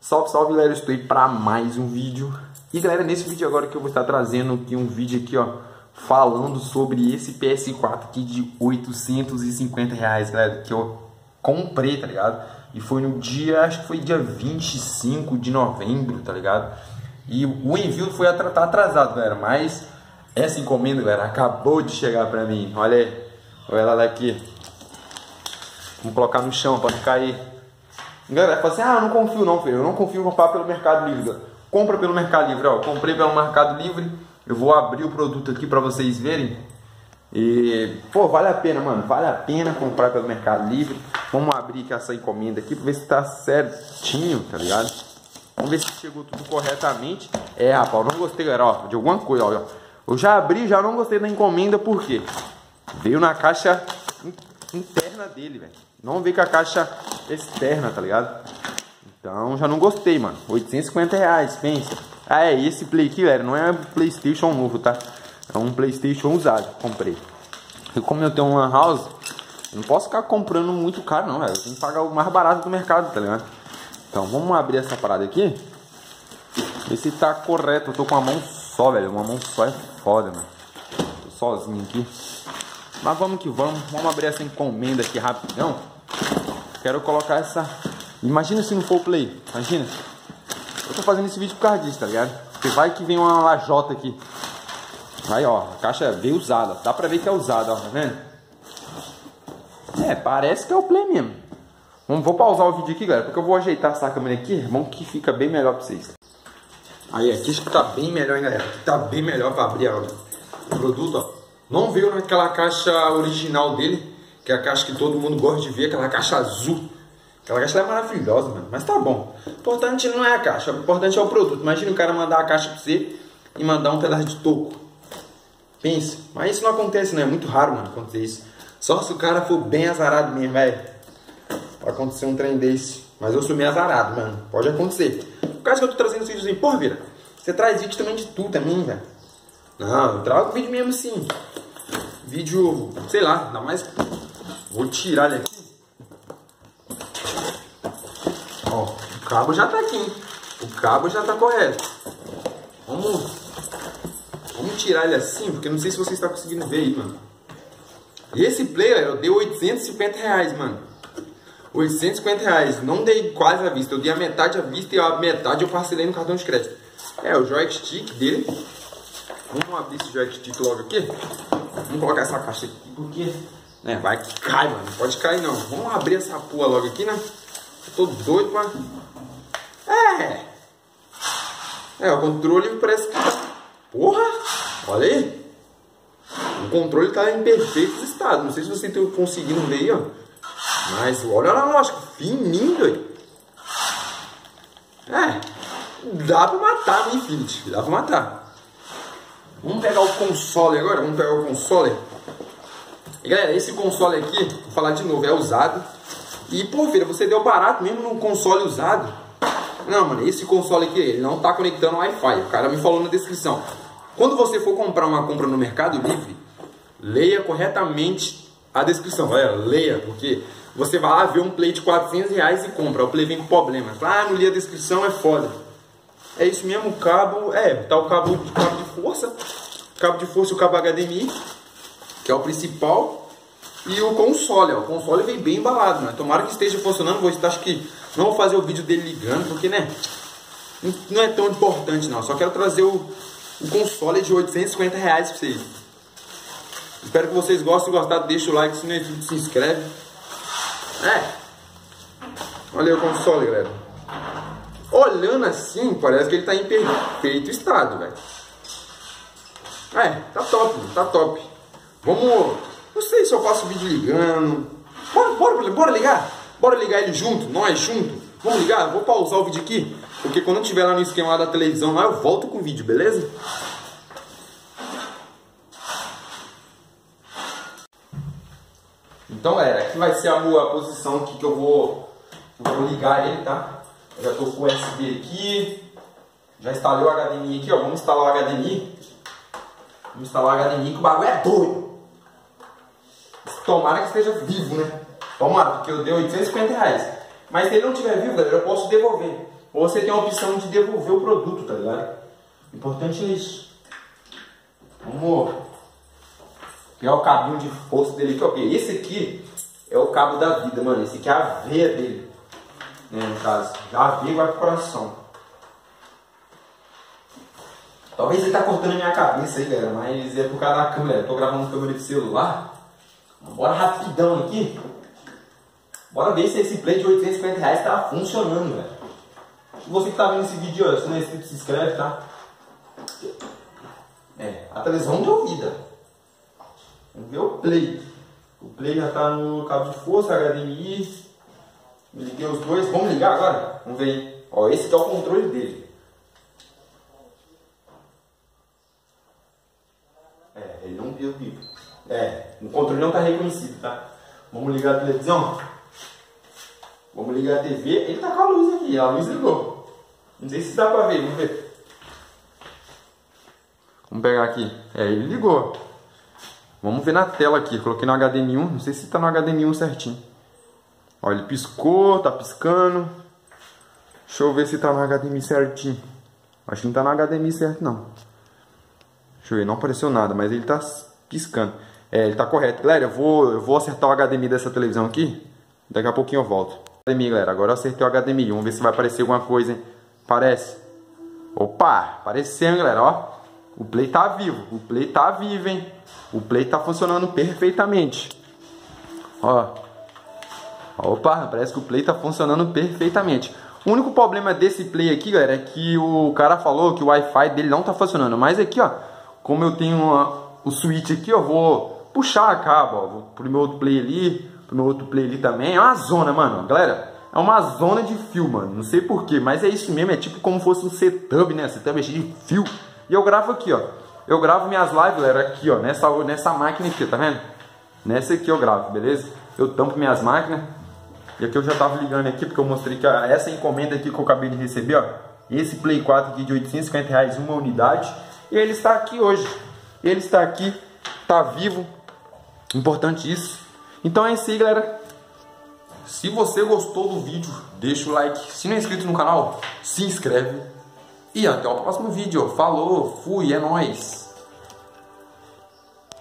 Salve, salve, galera, eu estou aí para mais um vídeo. E galera, nesse vídeo agora que eu vou estar trazendo aqui um vídeo aqui, ó, falando sobre esse PS4 aqui de R$850, galera, que eu comprei, tá ligado? E foi no dia, acho que foi dia 25 de novembro, tá ligado? E o envio foi atrasado, galera, mas essa encomenda, galera, acabou de chegar pra mim. Olha aí, olha ela aqui. Vamos colocar no chão para não cair. Galera, fala assim, ah, eu não confio não, filho. Eu não confio em comprar pelo Mercado Livre. Galera. Compra pelo Mercado Livre, ó. Comprei pelo Mercado Livre. Eu vou abrir o produto aqui para vocês verem. E, pô, vale a pena, mano. Vale a pena comprar pelo Mercado Livre. Vamos abrir aqui essa encomenda aqui para ver se tá certinho, tá ligado? Vamos ver se chegou tudo corretamente. É, rapaz, eu não gostei, galera, ó, de alguma coisa, ó. Eu já abri, já não gostei da encomenda, por quê? Veio na caixa interna dele, velho. Não veio com a caixa externa, tá ligado? Então já não gostei, mano. R$850, pensa. Ah, é, esse Play aqui, galera, não é um PlayStation novo, tá? É um PlayStation usado, comprei. E como eu tenho uma house, eu não posso ficar comprando muito caro, não, velho. Eu tenho que pagar o mais barato do mercado, tá ligado? Então vamos abrir essa parada aqui. Ver se tá correto. Eu tô com uma mão só, velho. Uma mão só é foda, mano. Tô sozinho aqui. Mas vamos que vamos. Vamos abrir essa encomenda aqui rapidão. Quero colocar essa... Imagina se não for o Play. Imagina. Eu tô fazendo esse vídeo por causa disso, tá ligado? Porque vai que vem uma lajota aqui. Aí, ó. A caixa veio usada. Dá pra ver que é usada, ó. Tá vendo? É, parece que é o Play mesmo. Vou pausar o vídeo aqui, galera. Porque eu vou ajeitar essa câmera aqui. Bom que fica bem melhor pra vocês. Aí, aqui acho que tá bem melhor, hein, galera. Aqui tá bem melhor pra abrir ó, o produto, ó. Não veio naquela caixa original dele. Que é a caixa que todo mundo gosta de ver, aquela caixa azul. Aquela caixa é maravilhosa, mano. Mas tá bom. O importante não é a caixa, o importante é o produto. Imagina o cara mandar a caixa pra você e mandar um pedaço de toco. Pensa. Mas isso não acontece, né? É muito raro, mano, acontecer isso. Só se o cara for bem azarado mesmo, velho. Vai acontecer um trem desse. Mas eu sou meio azarado, mano. Pode acontecer. Por causa que eu tô trazendo esse videozinho. Porra, Vira, você traz vídeo também de tu também, velho. Não, eu trago vídeo mesmo assim. Vídeo, sei lá, ainda mais... Vou tirar ele aqui. Ó, o cabo já tá aqui, hein? O cabo já tá correto. Vamos tirar ele assim, porque não sei se vocês estão conseguindo ver aí, mano. Esse player eu dei R$850, mano. R$850. Não dei quase à vista. Eu dei a metade à vista e a metade eu parcelei no cartão de crédito. É, o joystick dele. Vamos abrir esse joystick logo aqui. Vamos colocar essa caixa aqui, porque... É, vai que cai, mano. Não pode cair, não. Vamos abrir essa porra logo aqui, né? Eu tô doido pra... o controle parece que tá... Porra! Olha aí. O controle tá em perfeito estado. Não sei se vocês estão conseguindo ver aí, ó. Mas olha a lógica. Fininho, doido. Dá pra matar no Infinity. Dá pra matar. Vamos pegar o console agora. Vamos pegar o console. E galera, esse console aqui, vou falar de novo, é usado. E, pô, filha, você deu barato mesmo num console usado. Não, mano, esse console aqui, ele não tá conectando Wi-Fi. O cara me falou na descrição. Quando você for comprar uma compra no Mercado Livre, leia corretamente a descrição. Galera, leia, porque você vai lá ver um Play de R$400 e compra. O Play vem com problemas. Ah, não li a descrição, é foda. É isso mesmo, o cabo... tá o cabo de força. Cabo de força e o cabo HDMI, que é o principal. E o console, ó. O console veio bem embalado, né? Tomara que esteja funcionando. Acho que não vou fazer o vídeo dele ligando, porque, né? Não é tão importante, não. Só quero trazer o console de R$850 pra vocês. Espero que vocês gostem. Se gostar, deixa o like. Se não é inscrito, se inscreve. Olha aí o console, galera. Olhando assim, parece que ele tá em perfeito estado, velho. Tá top, tá top. Vamos... Não sei se eu faço vídeo ligando. Bora ligar? Bora ligar ele junto, nós junto. Vamos ligar? Vou pausar o vídeo aqui, porque quando eu estiver lá no esquema lá da televisão, lá eu volto com o vídeo, beleza? Então, galera, aqui vai ser a posição aqui que eu vou ligar ele, tá? Eu já tô com o USB aqui. Já instalei o HDMI aqui, ó. Vamos instalar o HDMI. Vamos instalar o HDMI, que o bagulho é doido. Tomara que esteja vivo, né? Tomara, porque eu dei R$850. Mas se ele não estiver vivo, galera, eu posso devolver. ou você tem a opção de devolver o produto, tá ligado? Importante é isso. Vamos pegar o cabinho de força dele aqui, ó. Esse aqui é o cabo da vida, mano. Esse aqui é a veia dele, né, no caso. Já a veia vai pro coração. Talvez ele tá cortando a minha cabeça aí, galera, mas é por causa da câmera. Eu tô gravando câmera de celular. Bora rapidão aqui. Bora ver se esse play de 850 reais tá funcionando, velho. Você que tá vendo esse vídeo, ó, se não é inscrito, se inscreve, tá? A televisão deu vida. Vamos ver o play. O play já tá no cabo de força, HDMI. Me liguei os dois. Vamos ligar agora? Vamos ver aí. Ó, esse aqui é o controle dele. Ele não deu vivo. O controle não tá reconhecido, tá? Vamos ligar a televisão. Vamos ligar a TV. Ele tá com a luz aqui. A luz ligou. Não sei se dá pra ver. Vamos ver. Vamos pegar aqui. Ele ligou. Vamos ver na tela aqui. Coloquei no HDMI 1. Não sei se tá no HDMI 1 certinho. Ó, ele piscou. Tá piscando. Deixa eu ver se tá no HDMI certinho. Acho que não tá no HDMI certo, não. Deixa eu ver. Não apareceu nada, mas ele tá piscando. Ele tá correto. Galera, eu vou acertar o HDMI dessa televisão aqui. Daqui a pouquinho eu volto. HDMI, galera. Agora eu acertei o HDMI. Vamos ver se vai aparecer alguma coisa, hein? Parece. Opa, apareceu, galera, ó. O play tá vivo. O play tá vivo, hein? O play tá funcionando perfeitamente. Ó. Opa, parece que o play tá funcionando perfeitamente. O único problema desse play aqui, galera, é que o cara falou que o Wi-Fi dele não tá funcionando. Mas aqui, ó, como eu tenho o switch aqui, eu vou puxar a cabo, ó. Vou pro meu outro play ali, pro meu outro play ali também. É uma zona, mano. Galera, é uma zona de fio, mano. Não sei porquê, mas é isso mesmo. É tipo como fosse um setup, né? Setup cheio de fio. E eu gravo aqui, ó. Eu gravo minhas lives, galera, aqui, ó. Nessa máquina aqui, tá vendo? Nessa aqui eu gravo, beleza? Eu tampo minhas máquinas. E aqui eu já tava ligando aqui, porque eu mostrei que essa encomenda aqui que eu acabei de receber, ó. Esse Play 4 aqui de 850 reais, uma unidade. E ele está aqui hoje. Ele está aqui, tá vivo. Importante isso. Então é isso aí, galera. Se você gostou do vídeo, deixa o like. Se não é inscrito no canal, se inscreve. E até o próximo vídeo. Falou, fui, é nóis.